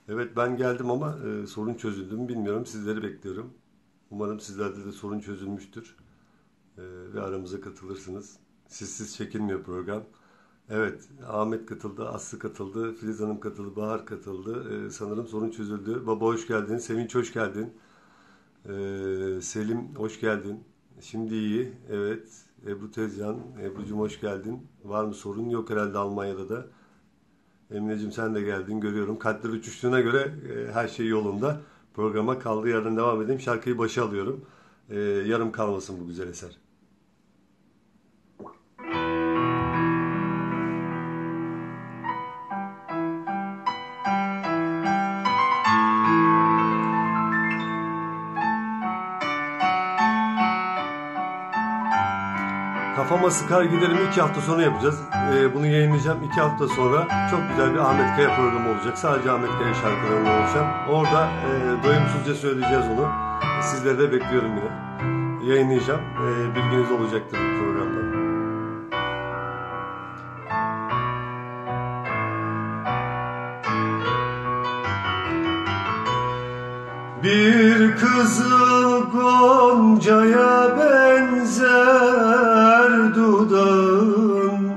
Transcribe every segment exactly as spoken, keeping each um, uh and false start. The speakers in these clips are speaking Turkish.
Evet ben geldim ama e, sorun çözüldü mü bilmiyorum. Sizleri bekliyorum. Umarım sizlerde de sorun çözülmüştür e, ve aramıza katılırsınız. Sizsiz çekilmiyor program. Evet, Ahmet katıldı, Aslı katıldı, Filiz Hanım katıldı, Bahar katıldı. E, sanırım sorun çözüldü. Baba hoş geldin, Sevinç hoş geldin. E, Selim hoş geldin. Şimdi iyi, evet. Ebru Tezcan, Ebru'cum hoş geldin. Var mı sorun? Yok herhalde Almanya'da da. Emine'cim sen de geldin görüyorum. Kalpler uçuştuğuna göre e, her şey yolunda. Programa kaldığı yerden devam edeyim. Şarkıyı başa alıyorum. E, yarım kalmasın bu güzel eser. Kafama sıkar giderim iki hafta sonra yapacağız. E, bunu yayınlayacağım iki hafta sonra. Çok güzel bir Ahmet Kaya programı olacak. Sadece Ahmet Kaya şarkılarından oluşan. Orada e, doyumsuzca söyleyeceğiz onu. Sizleri de bekliyorum yine. Yayınlayacağım. E, bilginiz olacaktır bu programda. Bir kızıl goncaya benzer dudağın,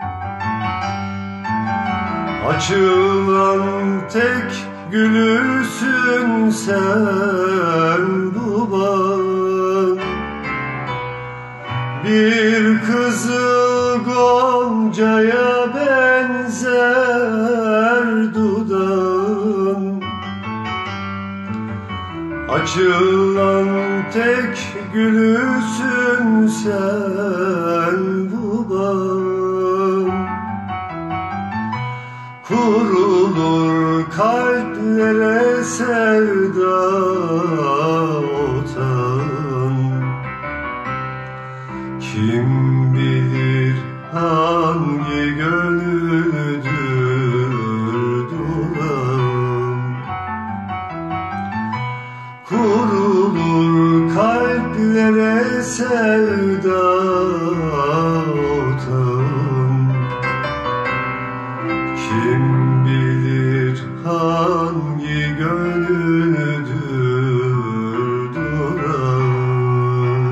açılan tek gülüsün sen bu bağın. Bir kızıl goncaya benzer dudağın, açılan tek gülüsün sen bu bağın. Kurulur kalplere sevda otağın. Kim bilir hangi gönüldür durağın. Kurulur kalplere sevda otağın. Kim bilir hangi gönüldür durağın.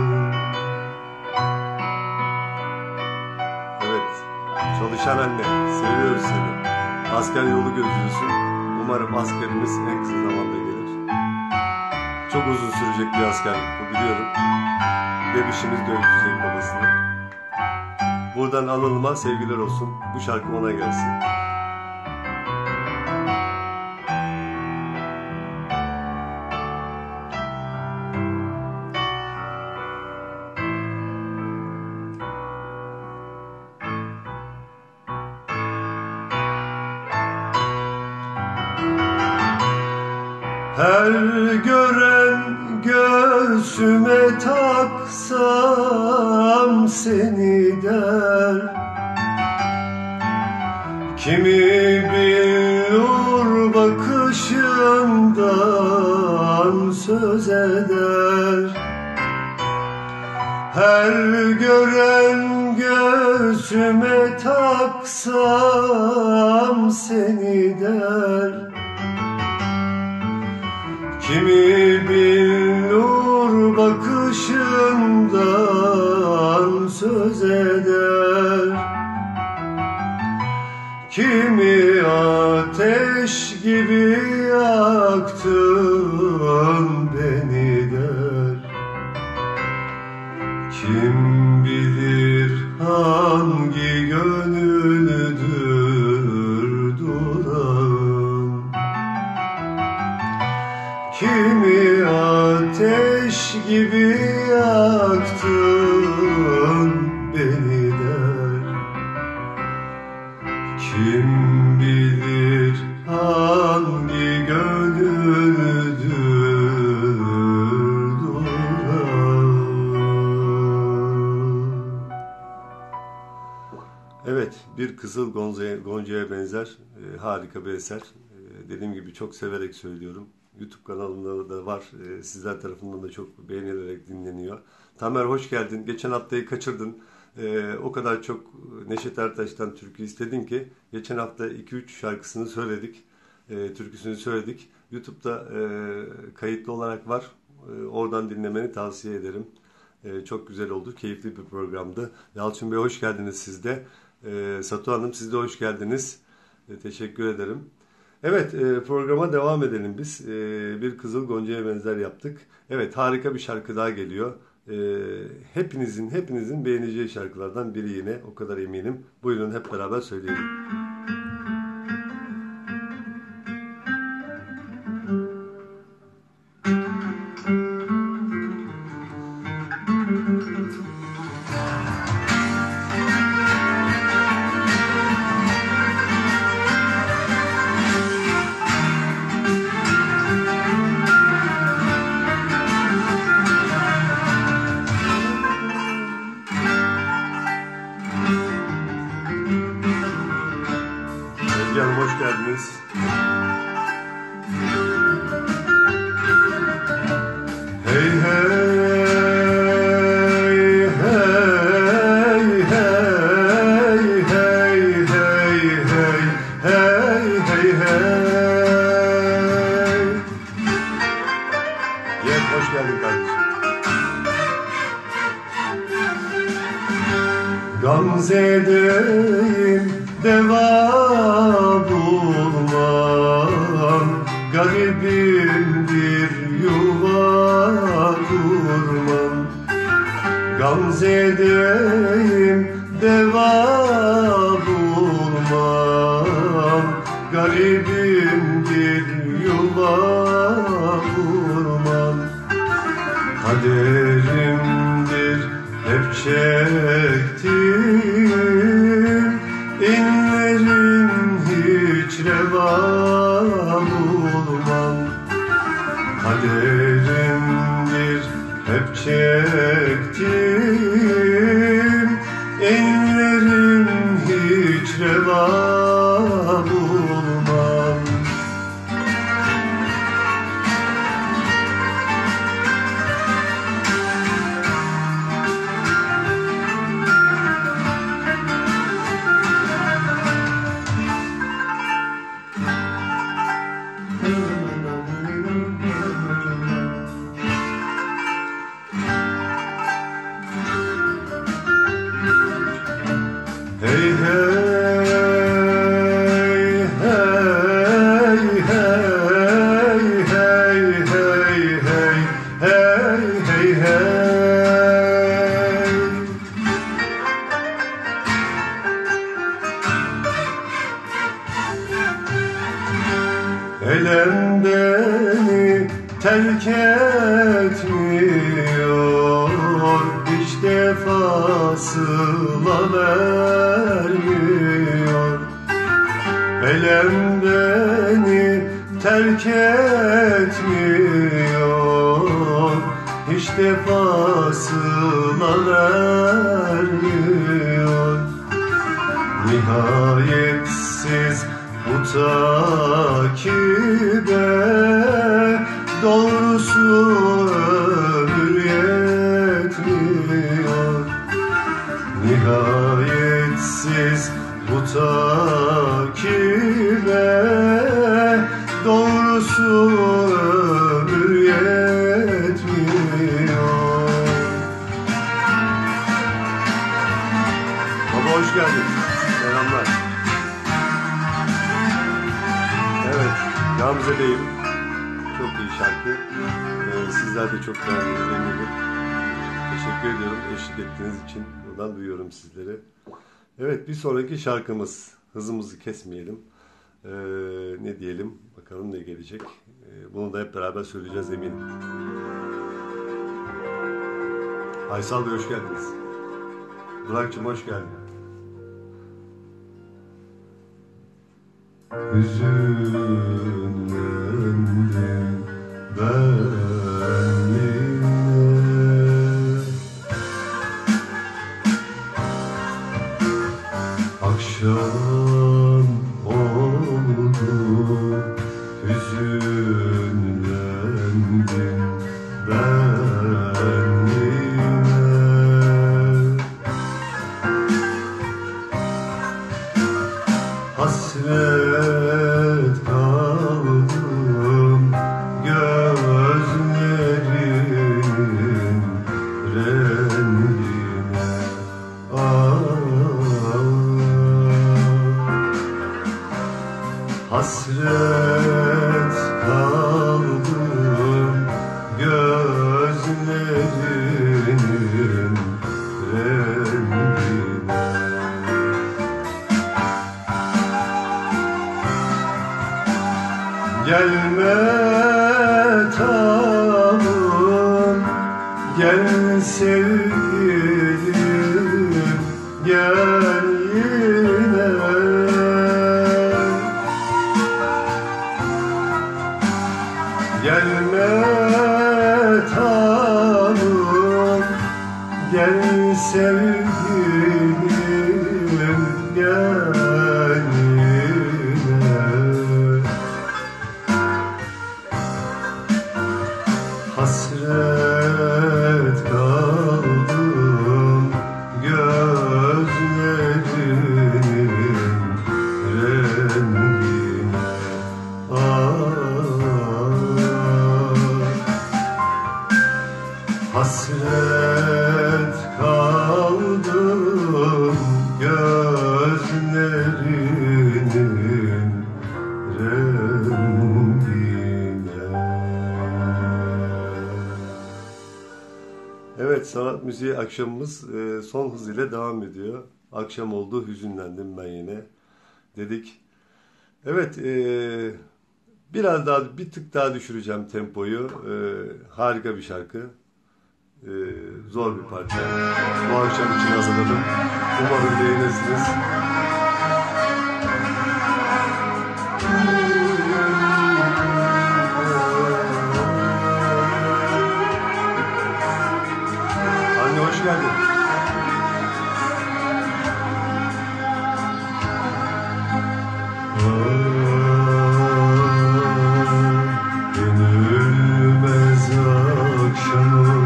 Evet, çalışan anne, seviyoruz seni. Asker yolu gözlüsün. Umarım askerimiz en kısa zamanda gelir. Çok uzun sürecek bir askerlik bu biliyorum. Bebişimiz de öldürecek babasını. Buradan Anıl'ıma sevgiler olsun. Bu şarkı ona gelsin. Her gören göğsüme taksam seni der. Kimi bilir bakışından söz eder. Her gören göğsüme taksam seni der. Kimi bilir bakışından söz eder. Kimi ateş gibi yaktın beni der. Kim bilir hangi gönüldür durağın. Kimi ateş gibi yaktın beni der. Kim bilir hangi gönüldür durağın. Evet, bir kızıl goncaya, goncaya benzer e, harika bir eser. E, dediğim gibi çok severek söylüyorum. YouTube kanalımda da var. E, sizler tarafından da çok beğenilerek dinleniyor. Tamer hoş geldin. Geçen haftayı kaçırdın. E, o kadar çok Neşet Ertaş'tan türkü istedin ki geçen hafta iki üç şarkısını söyledik. e, türküsünü söyledik. YouTube'da e, kayıtlı olarak var. E, oradan dinlemeni tavsiye ederim. E, çok güzel oldu. Keyifli bir programdı. Yalçın Bey hoş geldiniz siz de. E, Satu Hanım siz de hoş geldiniz. E, teşekkür ederim. Evet, e, programa devam edelim biz. E, bir Kızıl Gonca'ya benzer yaptık. Evet, harika bir şarkı daha geliyor. E, hepinizin hepinizin beğeneceği şarkılardan biri yine. O kadar eminim. Buyurun hep beraber söyleyelim. Hoş geldiniz. Hey hey hey hey hey hey hey hey hey hey. Yes, hoş geldin kardeşim. Gamze'deyim deva bulmam, garibimdir yuva kurmam. Gamze'deyim deva bulmam, garibimdir yuva kurmam. Kaderimdir hep çektim, inlerim hiç reva bulmam. Kaderimdir hep çektim, inlerim hiç reva bulmam. Hey hey hey hey hey hey hey hey hey hey. Elem beni terk etmiyor, hiç defasıla vermiyor. Elem beni terk etmiyor, hiç defasıla vermiyor. Nihayetsiz bu takibe doğrusu ömür yetmiyor. Nihayetsiz bu takibe doğrusu ömür yetmiyor. Baba hoş geldin. Selamlar. Evet, Gamze'deyim. Çok iyi şarkı. Ee, sizler de çok beğendiniz eminim. Teşekkür ediyorum eşlik ettiğiniz için. Buradan duyuyorum sizlere. Evet, bir sonraki şarkımız. Hızımızı kesmeyelim. Ee, ne diyelim? Bakalım ne gelecek. Ee, bunu da hep beraber söyleyeceğiz eminim. Aysal Bey hoş geldiniz. Burak'cığım hoş geldin. Hüzünlendim ben yine, akşam oldu, hüzünlendim ben yine. Hasret kal Hasret kaldım gözlerinin rengine. Gelme tamam, gel sevgilim, gel yine. Gelme tamam, gel sevgilim, gel yine. Hasret kaldım gözlerinin rengine. Hasret kaldım gözlerinin rengine. Evet, sanat müziği akşamımız e, son hızıyla devam ediyor. Akşam oldu, hüzünlendim ben yine dedik. Evet, e, biraz daha, bir tık daha düşüreceğim tempoyu. E, harika bir şarkı. Ee, zor bir parça. Bu akşam için hazırladım. Umarım beğenirsiniz. Anne hoş geldin. Dönülmez akşamın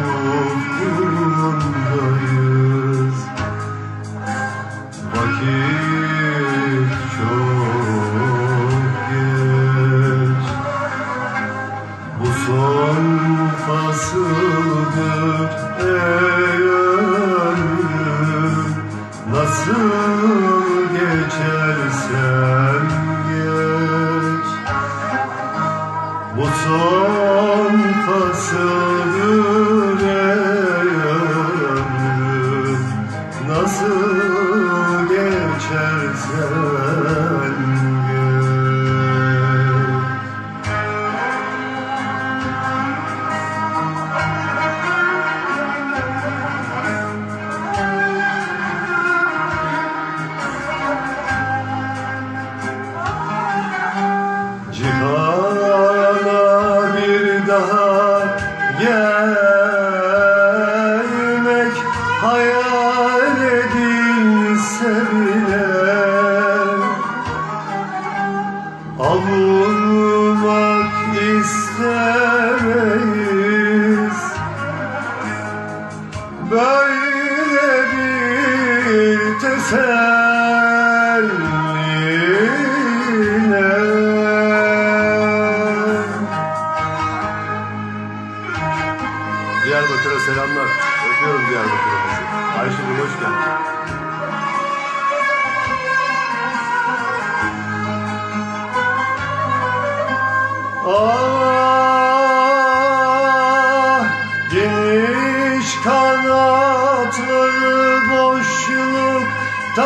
ufkundayız. Vakit çok geç. Bu son fasıldır ey ömrüm. Nasıl geçersen geç. Bu son fasıldır ey ömrüm. Nasıl geçersen geç. Cihana bir daha gelmek hayal edilse bile avunmak istemeyiz. Böyle bir teselliyle Diyarbakır'a selamlar. Öpüyorum Diyarbakır'ımızı. Ayşegül hoş geldin. Ah, geniş kanatları boşlukta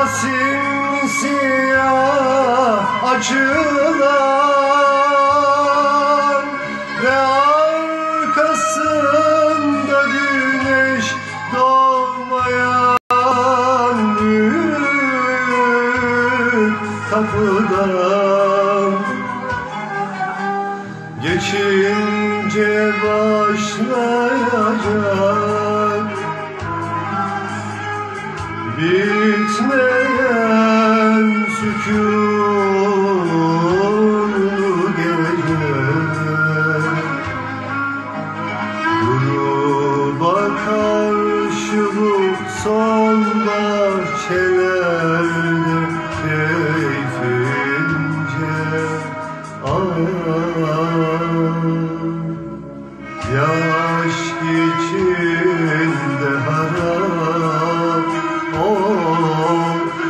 simsiyah açılan ve arkasında güneş doğmayan büyük kapıdan geçince başlayacak bitmeyen sükûn gece. Gruba karşı bu son bahçelerde keyfince yaş içinde harap ol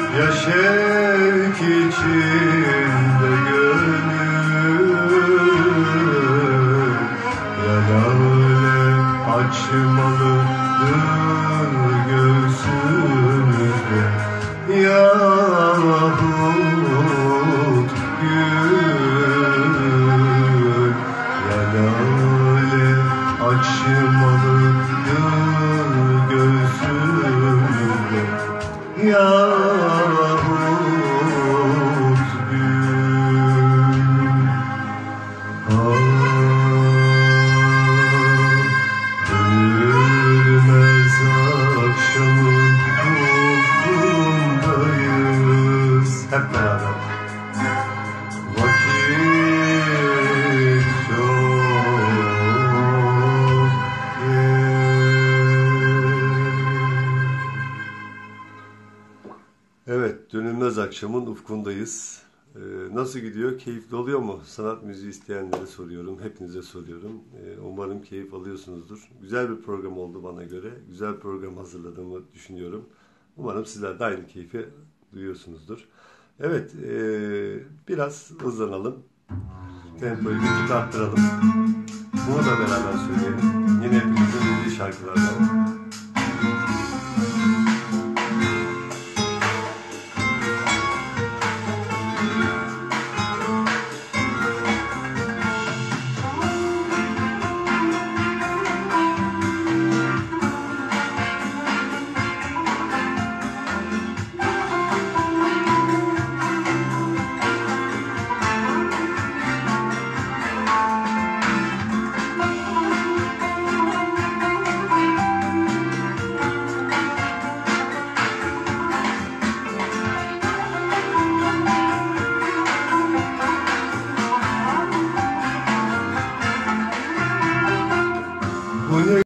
akşamın ufkundayız. Ee, nasıl gidiyor? Keyifli oluyor mu? Sanat müziği isteyenlere soruyorum. Hepinize soruyorum. Ee, umarım keyif alıyorsunuzdur. Güzel bir program oldu bana göre. Güzel bir program hazırladığımı düşünüyorum. Umarım sizler de aynı keyfi duyuyorsunuzdur. Evet, ee, biraz hızlanalım. Tempoyu bir tık arttıralım. Bunu da beraber söyleyelim. Yine hepimizin bildiği şarkılardan. Bu